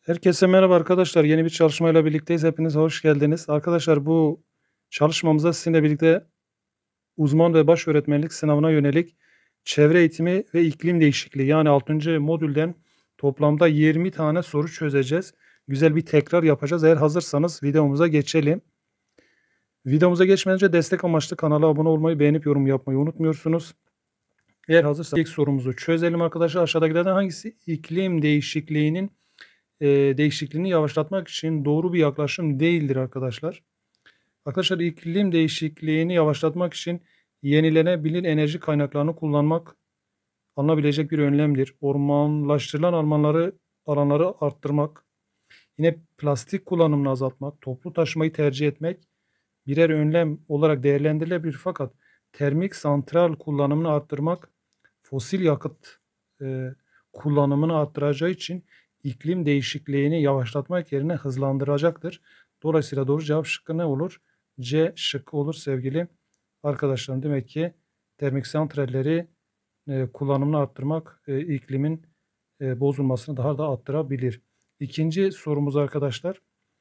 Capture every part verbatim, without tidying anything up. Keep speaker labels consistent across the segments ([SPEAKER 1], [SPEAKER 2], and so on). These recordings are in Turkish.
[SPEAKER 1] Herkese merhaba arkadaşlar. Yeni bir çalışmayla birlikteyiz. Hepiniz hoş geldiniz. Arkadaşlar bu çalışmamızda sizinle birlikte uzman ve baş öğretmenlik sınavına yönelik çevre eğitimi ve iklim değişikliği yani altıncı modülden toplamda yirmi tane soru çözeceğiz. Güzel bir tekrar yapacağız. Eğer hazırsanız videomuza geçelim. Videomuza geçmeden önce destek amaçlı kanala abone olmayı, beğenip yorum yapmayı unutmuyorsunuz. Eğer hazırsanız ilk sorumuzu çözelim arkadaşlar. Aşağıdakilerden hangisi iklim değişikliğinin Eee, değişikliğini yavaşlatmak için doğru bir yaklaşım değildir arkadaşlar. Arkadaşlar iklim değişikliğini yavaşlatmak için yenilenebilir enerji kaynaklarını kullanmak alınabilecek bir önlemdir. Ormanlaştırılan alanları, alanları arttırmak, yine plastik kullanımını azaltmak, toplu taşımayı tercih etmek birer önlem olarak değerlendirilebilir fakat termik santral kullanımını arttırmak fosil yakıt eee, kullanımını arttıracağı için iklim değişikliğini yavaşlatmak yerine hızlandıracaktır. Dolayısıyla doğru cevap şıkkı ne olur? C şıkkı olur sevgili arkadaşlarım. Demek ki termik santralleri eee, kullanımını arttırmak eee, iklimin eee, bozulmasını daha da arttırabilir. İkinci sorumuz arkadaşlar.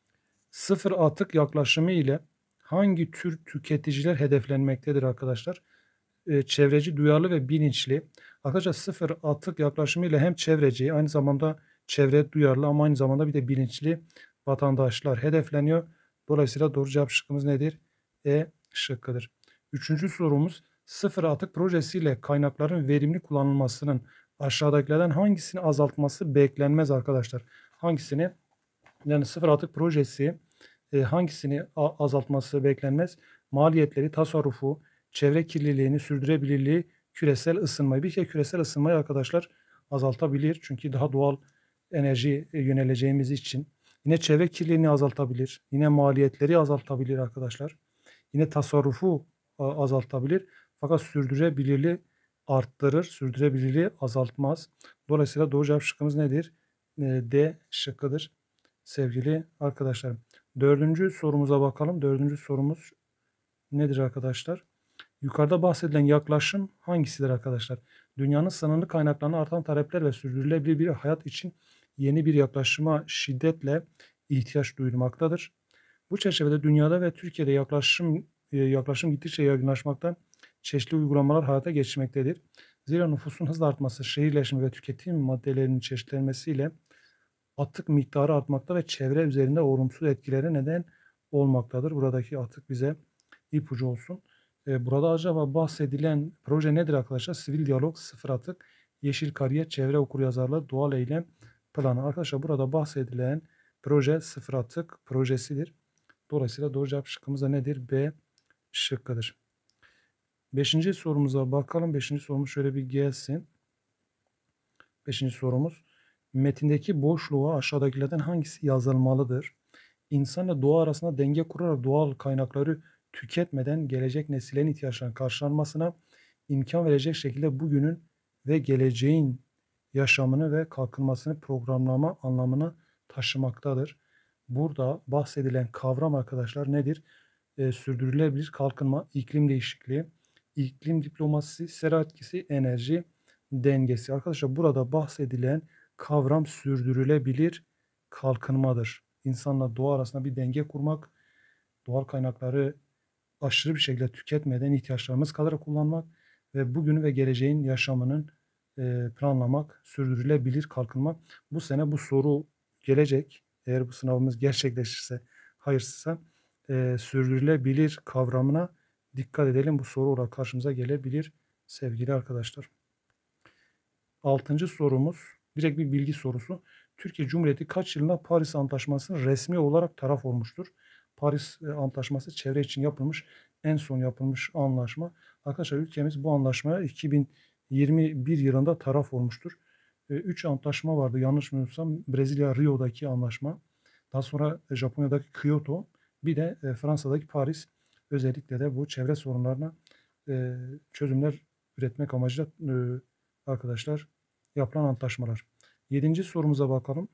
[SPEAKER 1] Sıfır atık yaklaşımı ile hangi tür tüketiciler hedeflenmektedir arkadaşlar? Eee, çevreci, duyarlı ve bilinçli. Arkadaşlar sıfır atık yaklaşımı ile hem çevreci, aynı zamanda çevreye duyarlı ama aynı zamanda bir de bilinçli vatandaşlar hedefleniyor. Dolayısıyla doğru cevap şıkkımız nedir? E şıkkıdır. Üçüncü sorumuz, sıfır atık projesiyle kaynakların verimli kullanılmasının aşağıdakilerden hangisini azaltması beklenmez arkadaşlar? Hangisini? Yani sıfır atık projesi e, hangisini azaltması beklenmez? Maliyetleri, tasarrufu, çevre kirliliğini, sürdürülebilirliği, küresel ısınmayı. Bir kere küresel ısınmayı arkadaşlar azaltabilir. Çünkü daha doğal enerji e, yöneleceğimiz için. Yine çevre kirliliğini azaltabilir. Yine maliyetleri azaltabilir arkadaşlar. Yine tasarrufu azaltabilir. Fakat sürdürülebilirliği arttırır. Sürdürülebilirliği azaltmaz. Dolayısıyla doğru cevap şıkkımız nedir? E, D şıkkıdır sevgili arkadaşlarım. Dördüncü sorumuza bakalım. Dördüncü sorumuz nedir arkadaşlar? Yukarıda bahsedilen yaklaşım hangisidir arkadaşlar? Dünyanın sınırlı kaynaklarına artan talepler ve sürdürülebilir bir hayat için yeni bir yaklaşıma şiddetle ihtiyaç duyulmaktadır. Bu çerçevede dünyada ve Türkiye'de yaklaşım e, yaklaşım gittikçe yaygınlaşmaktan çeşitli uygulamalar hayata geçmektedir. Zira nüfusun hızla artması, şehirleşme ve tüketim maddelerinin çeşitlenmesiyle atık miktarı artmakta ve çevre üzerinde olumsuz etkilere neden olmaktadır. Buradaki atık bize ipucu olsun. E, burada acaba bahsedilen proje nedir arkadaşlar? Sivil diyalog, sıfır atık, yeşil kariyer, çevre okuryazarlığı, doğal eylem planı. Arkadaşlar burada bahsedilen proje sıfır atık projesidir. Dolayısıyla doğru cevap şıkkımız da nedir? B şıkkıdır. Beşinci sorumuza bakalım. Beşinci sorumuz şöyle bir gelsin. Beşinci sorumuz. Metindeki boşluğa aşağıdakilerden hangisi yazılmalıdır? İnsanla doğa arasında denge kurarak doğal kaynakları tüketmeden gelecek nesillerin ihtiyaçlarının karşılanmasına imkan verecek şekilde bugünün ve geleceğin yaşamını ve kalkınmasını programlama anlamına taşımaktadır. Burada bahsedilen kavram arkadaşlar nedir? E, sürdürülebilir kalkınma, iklim değişikliği, iklim diplomasisi, sera etkisi, enerji dengesi. Arkadaşlar burada bahsedilen kavram sürdürülebilir kalkınmadır. İnsanla doğa arasında bir denge kurmak, doğal kaynakları aşırı bir şekilde tüketmeden ihtiyaçlarımız kadar kullanmak ve bugünü ve geleceğin yaşamının e, planlamak, sürdürülebilir kalkınma. Bu sene bu soru gelecek. Eğer bu sınavımız gerçekleşirse, hayırsızsa e, sürdürülebilir kavramına dikkat edelim. Bu soru olarak karşımıza gelebilir sevgili arkadaşlar. Altıncı sorumuz direkt bir bilgi sorusu. Türkiye Cumhuriyeti kaç yılında Paris Antlaşması'nın resmi olarak taraf olmuştur? Paris Antlaşması çevre için yapılmış en son yapılmış anlaşma. Arkadaşlar ülkemiz bu anlaşmaya iki bin yirmi bir yılında taraf olmuştur. Üç antlaşma vardı yanlış bilmiyorsam. Brezilya Rio'daki anlaşma. Daha sonra Japonya'daki Kyoto. Bir de Fransa'daki Paris. Özellikle de bu çevre sorunlarına çözümler üretmek amacıyla arkadaşlar yapılan antlaşmalar. Yedinci sorumuza bakalım.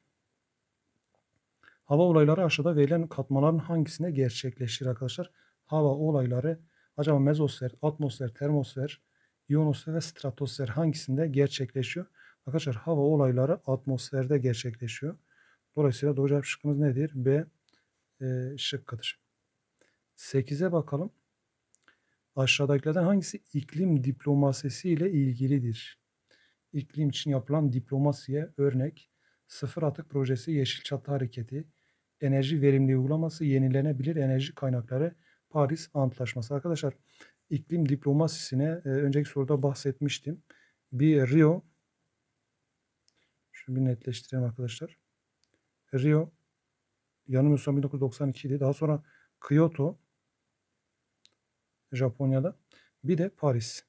[SPEAKER 1] Hava olayları aşağıda verilen katmanların hangisinde gerçekleşir arkadaşlar? Hava olayları acaba mezosfer, atmosfer, termosfer, ionosfer ve stratosfer hangisinde gerçekleşiyor? Arkadaşlar hava olayları atmosferde gerçekleşiyor. Dolayısıyla doğru cevap şıkkımız nedir? B e, şıkkıdır. sekize bakalım. Aşağıdakilerden hangisi iklim diplomasisi ile ilgilidir? İklim için yapılan diplomasiye örnek sıfır atık projesi, Yeşil Çatı Hareketi, enerji verimliliği uygulaması, yenilenebilir enerji kaynakları, Paris Antlaşması. Arkadaşlar iklim diplomasisine e, önceki soruda bahsetmiştim. Bir Rio, şunu bir netleştirelim arkadaşlar. Rio, yanılmıyorsam bin dokuz yüz doksan iki idi. Daha sonra Kyoto, Japonya'da. Bir de Paris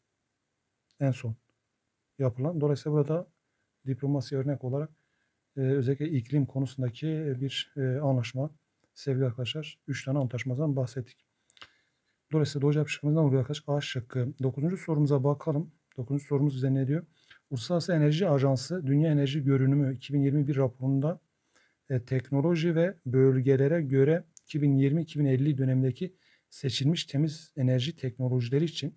[SPEAKER 1] en son yapılan. Dolayısıyla burada diplomasi örnek olarak e, özellikle iklim konusundaki bir e, anlaşma. Sevgili arkadaşlar, üç tane antlaşmadan bahsettik. Dolayısıyla doğru cevap şıkkımız ne oluyor arkadaşlar? A şıkkı. dokuzuncu sorumuza bakalım. dokuzuncu sorumuz bize ne diyor? Uluslararası Enerji Ajansı Dünya Enerji Görünümü iki bin yirmi bir raporunda e, teknoloji ve bölgelere göre iki bin yirmi iki bin elli dönemindeki seçilmiş temiz enerji teknolojileri için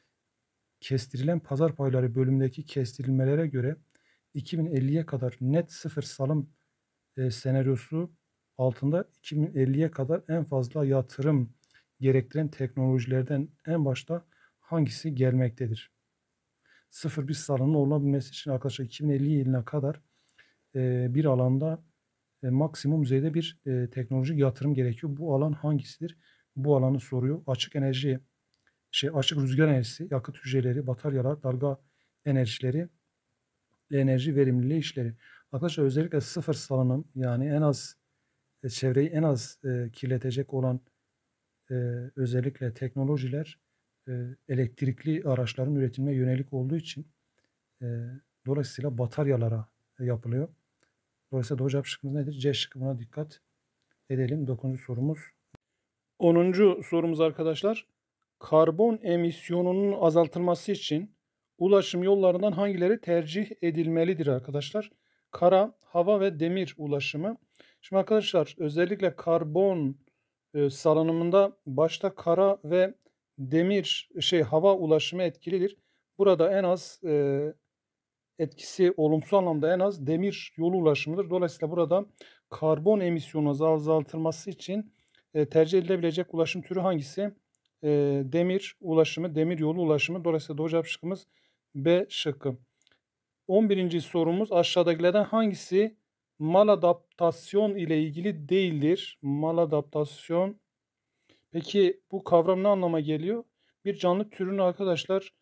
[SPEAKER 1] kestirilen pazar payları bölümündeki kestirilmelere göre iki bin elliye kadar net sıfır salım e, senaryosu altında iki bin elliye kadar en fazla yatırım gerektiren teknolojilerden en başta hangisi gelmektedir? Sıfır bir salımın olabilmesi için arkadaşlar iki bin elli yılına kadar e, bir alanda e, maksimum düzeyde bir e, teknolojik yatırım gerekiyor. Bu alan hangisidir? Bu alanı soruyor. Açık enerji, şey açık rüzgar enerjisi, yakıt hücreleri, bataryalar, dalga enerjileri, enerji verimliliği işleri. Arkadaşlar özellikle sıfır salınım yani en az e, çevreyi en az e, kirletecek olan e, özellikle teknolojiler e, elektrikli araçların üretimine yönelik olduğu için e, dolayısıyla bataryalara yapılıyor. Dolayısıyla doğru cevap şıkkımız nedir? C şıkkı, buna dikkat edelim. dokuzuncu sorumuz. onuncu sorumuz arkadaşlar. Karbon emisyonunun azaltılması için ulaşım yollarından hangileri tercih edilmelidir arkadaşlar? Kara, hava ve demir ulaşımı. Şimdi arkadaşlar özellikle karbon e, salınımında başta kara ve demir şey hava ulaşımı etkilidir. Burada en az e, etkisi olumsuz anlamda en az demir yolu ulaşımıdır. Dolayısıyla burada karbon emisyonu azaltılması için e, tercih edilebilecek ulaşım türü hangisi? E, demir ulaşımı, demir yolu ulaşımı. Dolayısıyla doğru cevap şıkkımız B şıkkı. on birinci sorumuz aşağıdakilerden hangisi maladaptasyon ile ilgili değildir? Maladaptasyon. Peki bu kavram ne anlama geliyor? Bir canlı türünün arkadaşlar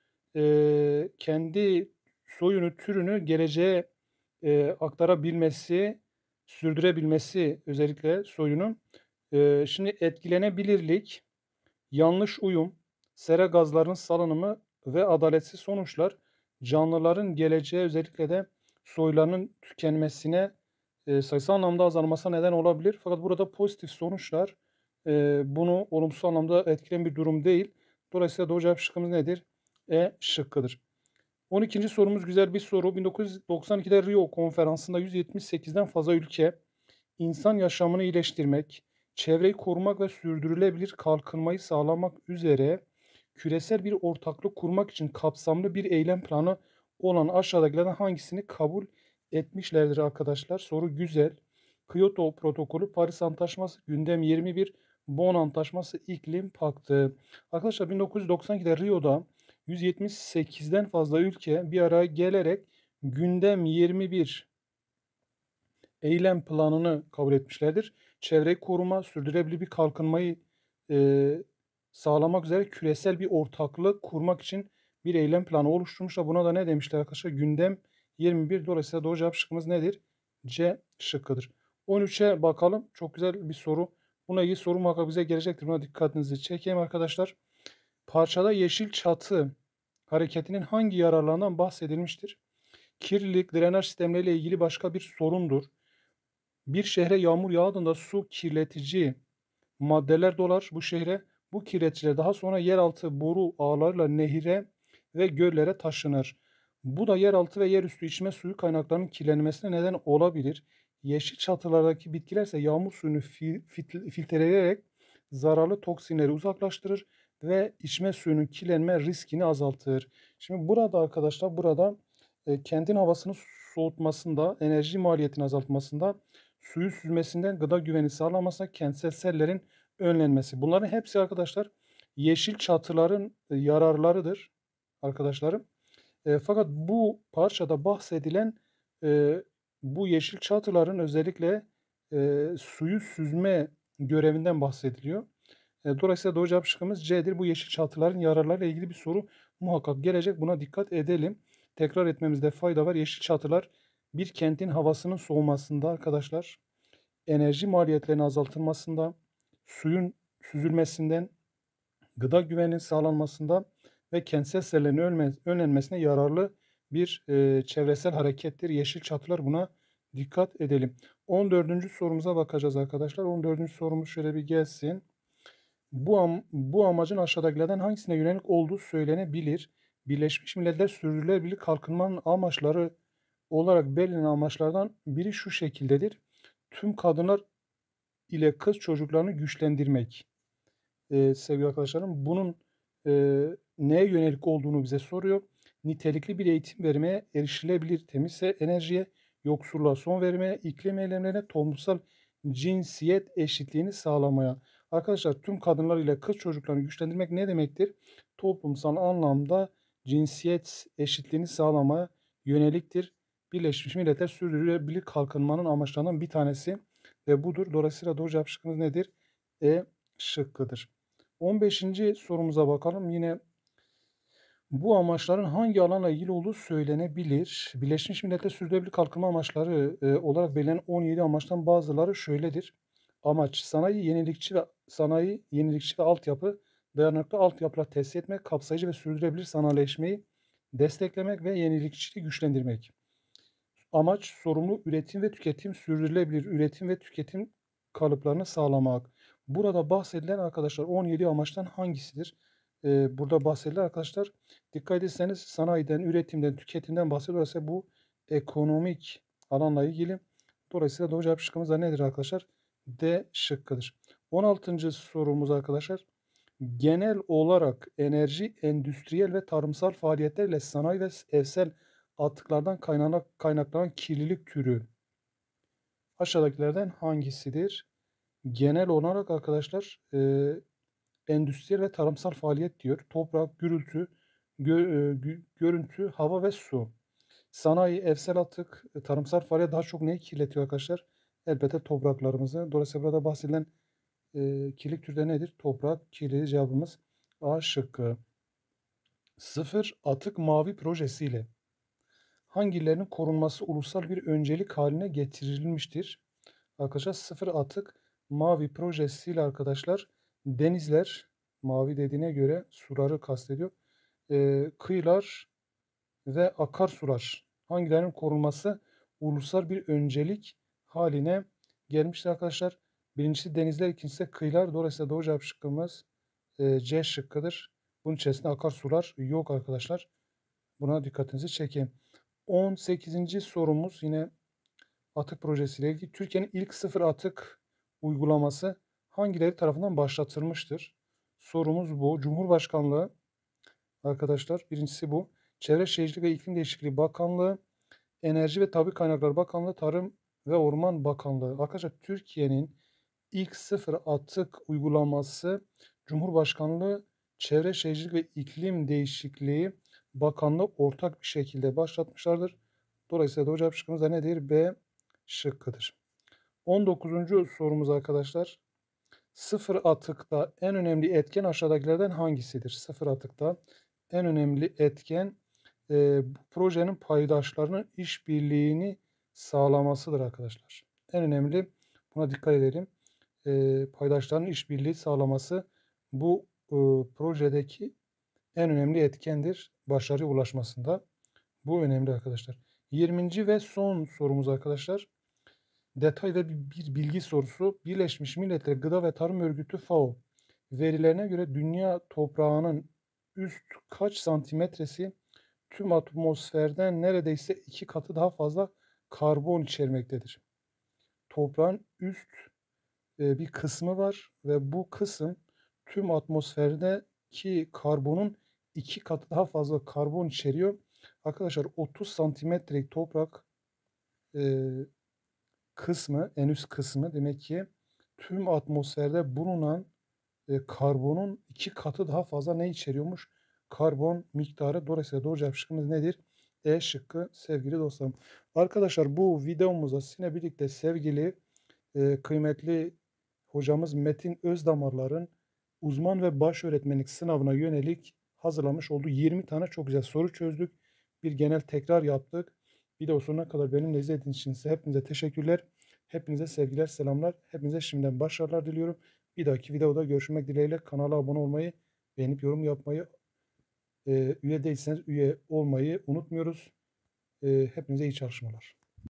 [SPEAKER 1] e, kendi soyunu, türünü geleceğe e, aktarabilmesi, sürdürebilmesi özellikle soyunu. E, şimdi etkilenebilirlik, yanlış uyum, sera gazlarının salınımı ve adaletsiz sonuçlar canlıların geleceğe özellikle de soylarının tükenmesine e, sayısal anlamda azalmasına neden olabilir. Fakat burada pozitif sonuçlar e, bunu olumsuz anlamda etkileyen bir durum değil. Dolayısıyla doğru cevap şıkkımız nedir? E şıkkıdır. on ikinci sorumuz güzel bir soru. bin dokuz yüz doksan ikide Rio Konferansı'nda yüz yetmiş sekizden fazla ülke insan yaşamını iyileştirmek, çevreyi korumak ve sürdürülebilir kalkınmayı sağlamak üzere küresel bir ortaklık kurmak için kapsamlı bir eylem planı olan aşağıdakilerden hangisini kabul etmişlerdir arkadaşlar? Soru güzel. Kyoto Protokolü, Paris Antlaşması, Gündem yirmi bir, Bonn Antlaşması, İklim Paktı. Arkadaşlar bin dokuz yüz doksan ikide Rio'da yüz yetmiş sekizden fazla ülke bir araya gelerek Gündem yirmi bir eylem planını kabul etmişlerdir. Çevreyi koruma, sürdürülebilir bir kalkınmayı e, sağlamak üzere küresel bir ortaklık kurmak için bir eylem planı oluşturmuşlar. Buna da ne demişler arkadaşlar? Gündem yirmi bir. Dolayısıyla doğru cevap şıkkımız nedir? C şıkkıdır. on üçe bakalım. Çok güzel bir soru. Buna ilgili soru muhakkak bize gelecektir. Buna dikkatinizi çekeyim arkadaşlar. Parçada yeşil çatı hareketinin hangi yararlarından bahsedilmiştir? Kirlilik, drenaj sistemleriyle ilgili başka bir sorundur. Bir şehre yağmur yağdığında su kirletici maddeler dolar bu şehre. Bu kirleticiler daha sonra yeraltı boru ağlarıyla nehire ve göllere taşınır. Bu da yeraltı ve yerüstü içme suyu kaynaklarının kirlenmesine neden olabilir. Yeşil çatılardaki bitkiler ise yağmur suyunu filtreleyerek zararlı toksinleri uzaklaştırır ve içme suyunun kirlenme riskini azaltır. Şimdi burada arkadaşlar burada e, kentin havasını soğutmasında, enerji maliyetini azaltmasında suyu süzmesinden gıda güveni sağlanmasına, kentsel sellerin önlenmesi. Bunların hepsi arkadaşlar yeşil çatıların e, yararlarıdır arkadaşlarım. E, fakat bu parçada bahsedilen e, bu yeşil çatıların özellikle e, suyu süzme görevinden bahsediliyor. E, dolayısıyla doğru cevap şıkkımız C'dir. Bu yeşil çatıların yararlarıyla ilgili bir soru muhakkak gelecek. Buna dikkat edelim. Tekrar etmemizde fayda var. Yeşil çatılar bir kentin havasının soğumasında arkadaşlar, enerji maliyetlerinin azaltılmasında, suyun süzülmesinden, gıda güveninin sağlanmasında ve kentsel sellerin önlenmesine yararlı bir e, çevresel harekettir. Yeşil çatılar, buna dikkat edelim. on dördüncü sorumuza bakacağız arkadaşlar. on dördüncü sorumuz şöyle bir gelsin. Bu, am bu amacın aşağıdakilerden hangisine yönelik olduğu söylenebilir? Birleşmiş Milletler Sürdürülebilir Kalkınmanın amaçları olarak belirlenen amaçlardan biri şu şekildedir: tüm kadınlar ile kız çocuklarını güçlendirmek. Ee, sevgili arkadaşlarım, bunun e, neye yönelik olduğunu bize soruyor. Nitelikli bir eğitim vermeye, erişilebilir temiz enerjiye, yoksulluğa son vermeye, iklim eylemlerine, toplumsal cinsiyet eşitliğini sağlamaya. Arkadaşlar, tüm kadınlar ile kız çocuklarını güçlendirmek ne demektir? Toplumsal anlamda cinsiyet eşitliğini sağlamaya yöneliktir. Birleşmiş Milletler Sürdürülebilir Kalkınmanın amaçlarından bir tanesi ve budur. Dolayısıyla doğru cevap şıkkımız nedir? E şıkkıdır. on beşinci sorumuza bakalım. Yine bu amaçların hangi alanla ilgili olduğu söylenebilir? Birleşmiş Milletler Sürdürülebilir Kalkınma Amaçları e, olarak belirlenen on yedi amaçtan bazıları şöyledir. Amaç: sanayi yenilikçi ve sanayi yenilikçi ve altyapı dayanıklı altyapılar tesis etmek, kapsayıcı ve sürdürülebilir sanayileşmeyi desteklemek ve yenilikçiliği güçlendirmek. Amaç: sorumlu üretim ve tüketim, sürdürülebilir üretim ve tüketim kalıplarını sağlamak. Burada bahsedilen arkadaşlar on yedi amaçtan hangisidir? Ee, burada bahsedilen arkadaşlar, dikkat etseniz sanayiden, üretimden, tüketimden bahsediyorsa bu ekonomik alanla ilgili. Dolayısıyla doğru cevap şıkkımız da nedir arkadaşlar? D şıkkıdır. on altıncı sorumuz arkadaşlar. Genel olarak enerji, endüstriyel ve tarımsal faaliyetlerle sanayi ve evsel atıklardan kaynanak, kaynaklanan kirlilik türü aşağıdakilerden hangisidir? Genel olarak arkadaşlar e, endüstriyel ve tarımsal faaliyet diyor. Toprak, gürültü, gö, e, gü- görüntü, hava ve su. Sanayi, evsel atık, e, tarımsal faaliyet daha çok neyi kirletiyor arkadaşlar? Elbette topraklarımızı. Dolayısıyla burada bahsedilen e, kirlilik türü de nedir? Toprak kirliliği, cevabımız A şıkkı. Sıfır atık mavi projesiyle hangilerinin korunması ulusal bir öncelik haline getirilmiştir? Arkadaşlar, sıfır atık mavi projesiyle arkadaşlar denizler, mavi dediğine göre suları kastediyor. Ee, kıyılar ve akarsular hangilerinin korunması ulusal bir öncelik haline gelmiştir arkadaşlar. Birincisi denizler, ikincisi de kıyılar. Dolayısıyla doğru cevap şıkkımız e, C şıkkıdır. Bunun içerisinde akarsular yok arkadaşlar. Buna dikkatinizi çekeyim. on sekizinci sorumuz yine atık projesiyle ilgili. Türkiye'nin ilk sıfır atık uygulaması hangileri tarafından başlatılmıştır? Sorumuz bu. Cumhurbaşkanlığı arkadaşlar, birincisi bu. Çevre Şehircilik ve İklim Değişikliği Bakanlığı, Enerji ve Tabii Kaynaklar Bakanlığı, Tarım ve Orman Bakanlığı. Arkadaşlar, Türkiye'nin ilk sıfır atık uygulaması Cumhurbaşkanlığı, Çevre Şehircilik ve İklim Değişikliği Bakanlığı ortak bir şekilde başlatmışlardır. Dolayısıyla doğru cevap şıkkımız da nedir? B şıkkıdır. on dokuzuncu sorumuz arkadaşlar. Sıfır atıkta en önemli etken aşağıdakilerden hangisidir? Sıfır atıkta en önemli etken e, bu projenin paydaşlarının işbirliğini sağlamasıdır arkadaşlar. En önemli, buna dikkat edelim. E, paydaşların işbirliği sağlaması bu e, projedeki en önemli etkendir başarıya ulaşmasında. Bu önemli arkadaşlar. yirminci ve son sorumuz arkadaşlar. Detay ve bir bilgi sorusu. Birleşmiş Milletler Gıda ve Tarım Örgütü FAO verilerine göre dünya toprağının üst kaç santimetresi tüm atmosferden neredeyse iki katı daha fazla karbon içermektedir. Toprağın üst e, bir kısmı var ve bu kısım tüm atmosferdeki karbonun iki katı daha fazla karbon içeriyor. Arkadaşlar, otuz santimetrelik toprak e, kısmı, en üst kısmı demek ki tüm atmosferde bulunan e, karbonun iki katı daha fazla ne içeriyormuş? Karbon miktarı. Dolayısıyla doğru cevap şıkkımız nedir? E şıkkı sevgili dostlarım. Arkadaşlar bu videomuzda sizinle birlikte sevgili e, kıymetli hocamız Metin Özdamarlar'ın uzman ve baş öğretmenlik sınavına yönelik hazırlamış olduğu yirmi tane çok güzel soru çözdük. Bir genel tekrar yaptık. Video sonuna kadar benimle izlediğiniz için size hepinize teşekkürler. Hepinize sevgiler, selamlar. Hepinize şimdiden başarılar diliyorum. Bir dahaki videoda görüşmek dileğiyle. Kanala abone olmayı, beğenip yorum yapmayı, e, üye değilseniz üye olmayı unutmuyoruz. E, hepinize iyi çalışmalar.